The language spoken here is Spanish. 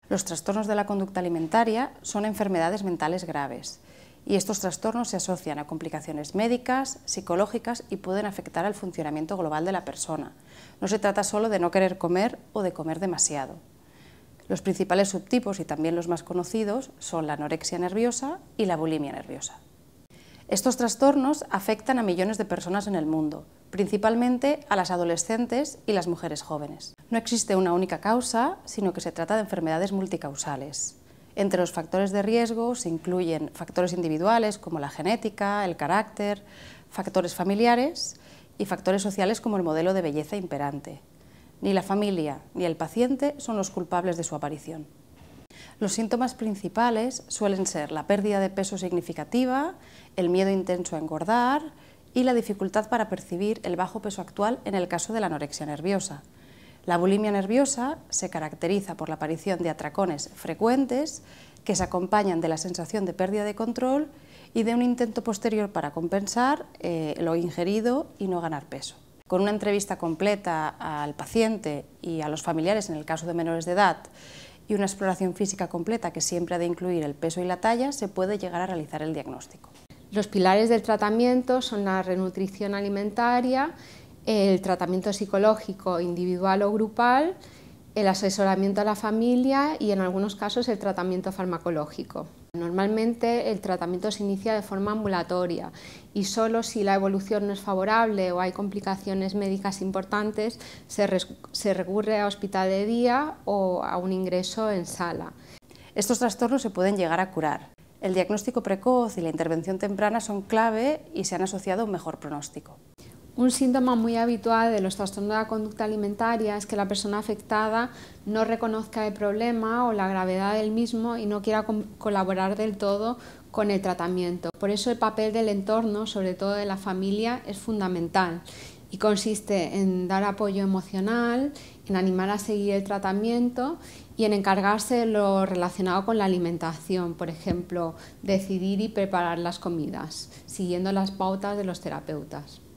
Los trastornos de la conducta alimentaria son enfermedades mentales graves y estos trastornos se asocian a complicaciones médicas, psicológicas y pueden afectar al funcionamiento global de la persona. No se trata solo de no querer comer o de comer demasiado. Los principales subtipos y también los más conocidos son la anorexia nerviosa y la bulimia nerviosa. Estos trastornos afectan a millones de personas en el mundo, principalmente a las adolescentes y las mujeres jóvenes. No existe una única causa, sino que se trata de enfermedades multicausales. Entre los factores de riesgo se incluyen factores individuales como la genética, el carácter, factores familiares y factores sociales como el modelo de belleza imperante. Ni la familia ni el paciente son los culpables de su aparición. Los síntomas principales suelen ser la pérdida de peso significativa, el miedo intenso a engordar y la dificultad para percibir el bajo peso actual en el caso de la anorexia nerviosa. La bulimia nerviosa se caracteriza por la aparición de atracones frecuentes que se acompañan de la sensación de pérdida de control y de un intento posterior para compensar lo ingerido y no ganar peso. Con una entrevista completa al paciente y a los familiares en el caso de menores de edad y una exploración física completa que siempre ha de incluir el peso y la talla, se puede llegar a realizar el diagnóstico. Los pilares del tratamiento son la renutrición alimentaria, el tratamiento psicológico individual o grupal, el asesoramiento a la familia y en algunos casos el tratamiento farmacológico. Normalmente el tratamiento se inicia de forma ambulatoria y solo si la evolución no es favorable o hay complicaciones médicas importantes se recurre a hospital de día o a un ingreso en sala. Estos trastornos se pueden llegar a curar. El diagnóstico precoz y la intervención temprana son clave y se han asociado a un mejor pronóstico. Un síntoma muy habitual de los trastornos de la conducta alimentaria es que la persona afectada no reconozca el problema o la gravedad del mismo y no quiera colaborar del todo con el tratamiento. Por eso el papel del entorno, sobre todo de la familia, es fundamental y consiste en dar apoyo emocional, en animar a seguir el tratamiento y en encargarse de lo relacionado con la alimentación, por ejemplo, decidir y preparar las comidas, siguiendo las pautas de los terapeutas.